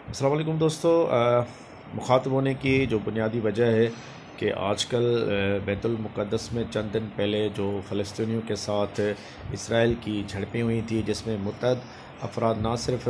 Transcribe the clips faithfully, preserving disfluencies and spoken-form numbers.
السلام علیکم دوستو، مخاطب ہونے کی جو بنیادی وجہ ہے کہ آج کل بیت المقدس میں چند دن پہلے جو فلسطینیوں کے ساتھ اسرائیل کی جھڑپیں ہوئی تھی، جس میں متعدد افراد نہ صرف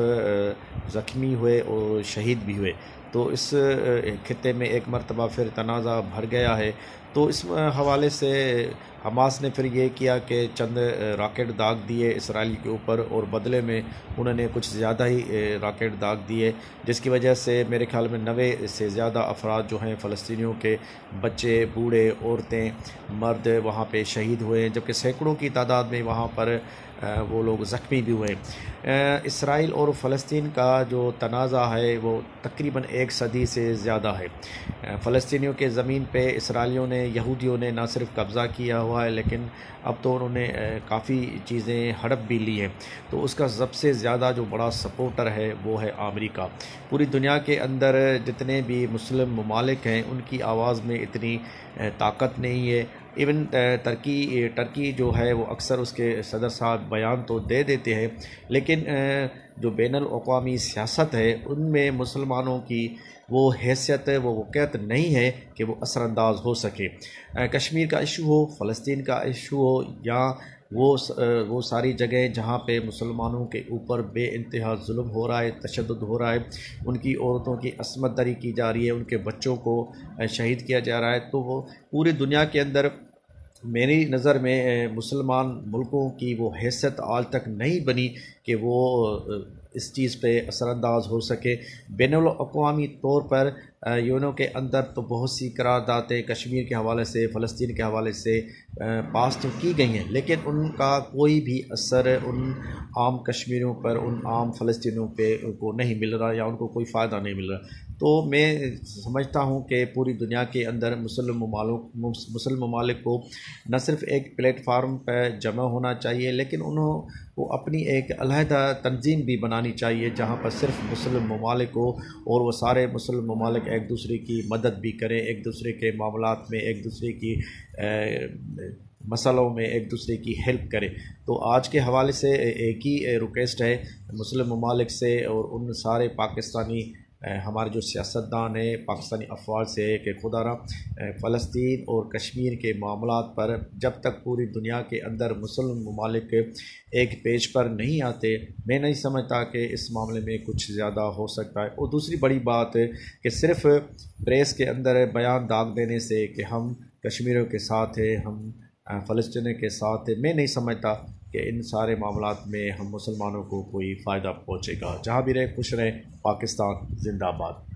زخمی ہوئے اور شہید بھی ہوئے، تو اس خطے میں ایک مرتبہ پھر تنازع بھر گیا ہے۔ تو اس حوالے سے حماس نے پھر یہ کیا کہ چند راکٹ داغ دیے اسرائیل کے اوپر، اور بدلے میں انہوں نے کچھ زیادہ ہی راکٹ داغ دیے، جس کی وجہ سے میرے خیال میں نوے سے زیادہ افراد جو ہیں فلسطینیوں کے، بچے، بوڑھے، عورتیں، مرد وہاں پہ شہید ہوئے ہیں، جبکہ سینکڑوں کی تعداد میں وہاں پر وہ لوگ زخمی بھی ہوئے۔ اسرائیل اور فلسطین کا جو تنازع ہے وہ تقریباً ایک صدی سے زیادہ ہے۔ فلسطینیوں کے زمین پہ اسرائیلیوں نے، یہودیوں نے نہ صرف قبضہ کیا ہوا ہے، لیکن اب تو انہوں نے کافی چیزیں ہڑپ بھی لی ہیں۔ تو اس کا سب سے زیادہ جو بڑا سپورٹر ہے وہ ہے امریکہ۔ پوری دنیا کے اندر جتنے بھی مسلم ممالک ہیں ان کی آواز میں اتنی طاقت نہیں ہے۔ ایون ترکی ٹرکی جو ہے وہ اکثر اس کے صدر صاحب بیان تو دے دیتے ہیں، لیکن جو بین الاقوامی سیاست ہے ان میں مسلمانوں کی وہ حیثیت، وہ وقعت نہیں ہے کہ وہ اثر انداز ہو سکے۔ کشمیر کا ایشو ہو، فلسطین کا ایشو ہو، یا وہ وہ ساری جگہیں جہاں پہ مسلمانوں کے اوپر بے انتہا ظلم ہو رہا ہے، تشدد ہو رہا ہے، ان کی عورتوں کی عصمت دری کی جا رہی ہے، ان کے بچوں کو شہید کیا جا رہا ہے، تو وہ پوری دنیا کے اندر میری نظر میں مسلمان ملکوں کی وہ حیثیت آج تک نہیں بنی کہ وہ اس چیز پہ اثر انداز ہو سکے۔ بین الاقوامی طور پر یونو کے اندر تو بہت سی قراردادیں کشمیر کے حوالے سے، فلسطین کے حوالے سے پاس تو کی گئی ہیں، لیکن ان کا کوئی بھی اثر ان عام کشمیریوں پر، ان عام فلسطینیوں پہ کو نہیں مل رہا، یا ان کو کوئی فائدہ نہیں مل رہا۔ تو میں سمجھتا ہوں کہ پوری دنیا کے اندر مسلم ممالک مسلم ممالک کو نہ صرف ایک پلیٹ فارم پہ جمع ہونا چاہیے، لیکن انہوں کو اپنی ایک علیحدہ تنظیم بھی بنانی چاہیے جہاں پر صرف مسلم ممالک ہو، اور وہ سارے مسلم ممالک ایک دوسرے کی مدد بھی کریں، ایک دوسرے کے معاملات میں ایک دوسرے کی مسئلوں میں ایک دوسرے کی ہیلپ کرے۔ تو آج کے حوالے سے ایک ہی ریکویسٹ ہے مسلم ممالک سے اور ان سارے پاکستانی ہمارے جو سیاستدان ہیں، پاکستانی افواج سے، کہ خدا را فلسطین اور کشمیر کے معاملات پر جب تک پوری دنیا کے اندر مسلم ممالک ایک پیج پر نہیں آتے، میں نہیں سمجھتا کہ اس معاملے میں کچھ زیادہ ہو سکتا ہے۔ اور دوسری بڑی بات کہ صرف پریس کے اندر بیان داغ دینے سے کہ ہم کشمیریوں کے ساتھ ہیں، ہم فلسطینیوں کے ساتھ ہیں، میں نہیں سمجھتا کہ ان سارے معاملات میں ہم مسلمانوں کو کوئی فائدہ پہنچے گا۔ جہاں بھی رہے خوش رہیں۔ پاکستان زندہ باد۔